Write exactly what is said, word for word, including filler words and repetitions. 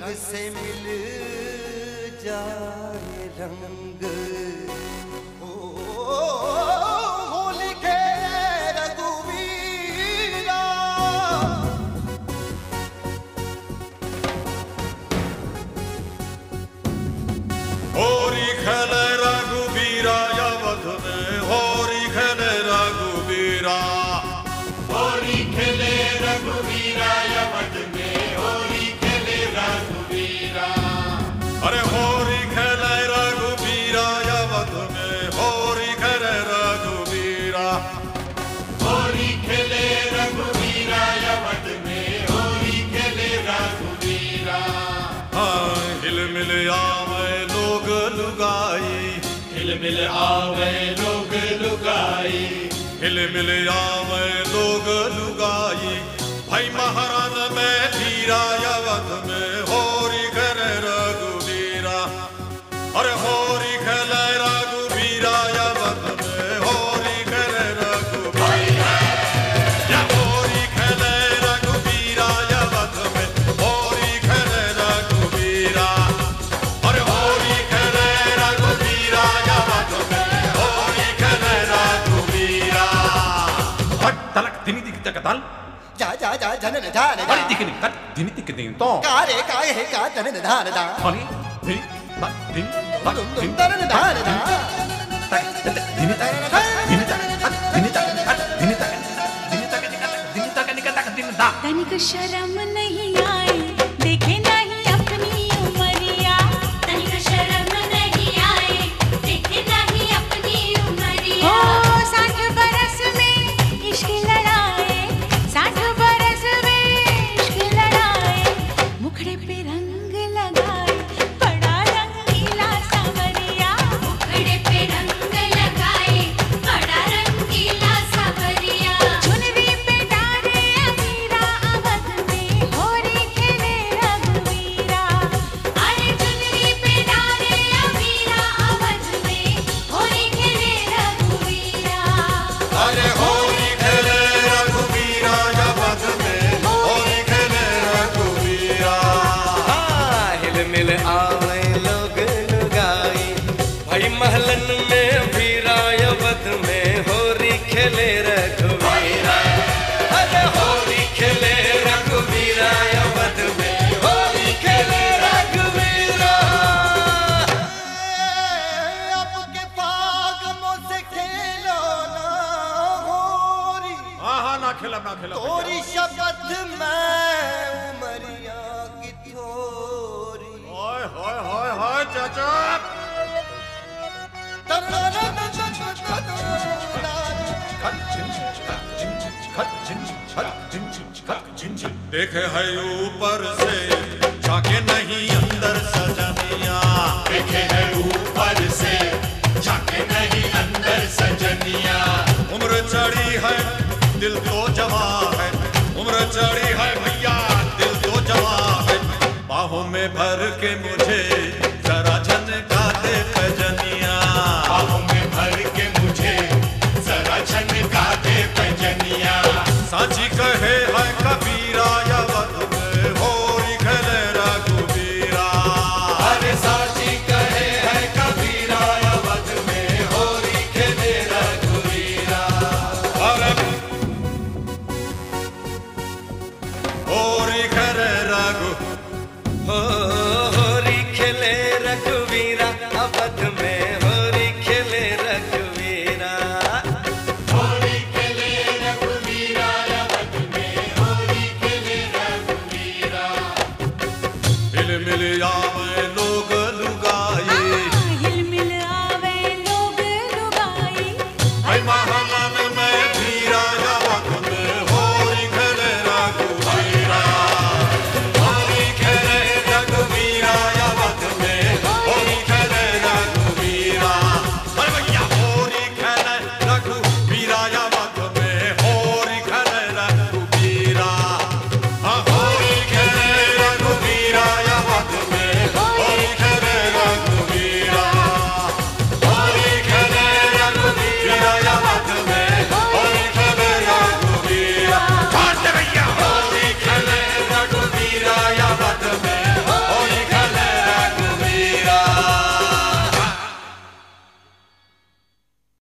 से मिल जाए रंग ओ होली के रघुवीरा होरी खेले रघुवीरा अवध में होरी खेले रघुवीरा होरी खेले रघुवीरा अवध में होरी खेले रघुवीरा अरे होरी खेले रघुवीरा अवध में होरी खेले रघुवीरा होरी खेले रघुवीरा अवध में होरी खेले रघुवीरा हाँ हिल मिल आवे लोग लुगाई हिल मिल आवे लोग लुगाई हिल मिल आवे लोग लुगाई भाई महाराज में धीरा अवध में होरी खेले रघुवीरा अरे होरी खेले रघुवीरा अवध में होरी खेले रघुवीरा या होरी खेले रघुवीरा अवध में होरी खेले रघुवीरा अरे होरी खेले रघुवीरा अवध में होरी खेले रघुवीरा हट तलक दिनी दिख तक ताल जा जा जा जनन धान अरे दिख नहीं कर दिनी दिख नहीं तो कारे काय है का जनन धान दा हनी दिनी तक दिन तक दुम दिन तरन धान दा तक दिनी तक दिनी तक दिनी तक दिनी तक दिनी तक दिनी तक दिनी तक दिन दा तनिक शर्म नहीं आई देखे नहीं अपनी उमरिया तनिक शर्म नहीं आई देखे नहीं अपनी उमरिया ओ साठ बरस में इश्क लड़ाए साठ बरस में इश्क लड़ाए मुखड़े पे रंग लगाए बड़ा रंगीला सांवरिया मुखड़े पे रंग लगाए बड़ा रंगीला सांवरिया चुनरी पे डारे अमीरा अवध में होरी खेले रघुवीरा अरे चुनरी पे डारे अमीरा अवध में होरी खेले रघुवीरा अरे होरी खेले रघुवीरा अवध में होरी खेले रघुवीरा हाँ हिल मिल आवे लोग लुगाई भाई महलन में भीरा अवध में होरी खेले रघुवीरा अरे होरी खेले रघुवीरा अवध में होरी खेले रघुवीरा अब के फागमों से खेलो ना होरी हाँ हाँ ना खेला ना खेला तोरी शपथ में उमरिया की थोरी हाय हाय हाय हाय चाचा देखे है ऊपर से झाके नहीं अंदर सजनिया देखे है ऊपर से झाके नहीं अंदर सजनिया उम्र चढ़ी है दिल तो जवा है उम्र चढ़ी है भैया दिल तो जवा है बाहों में भर के मुझे जरा झनका दे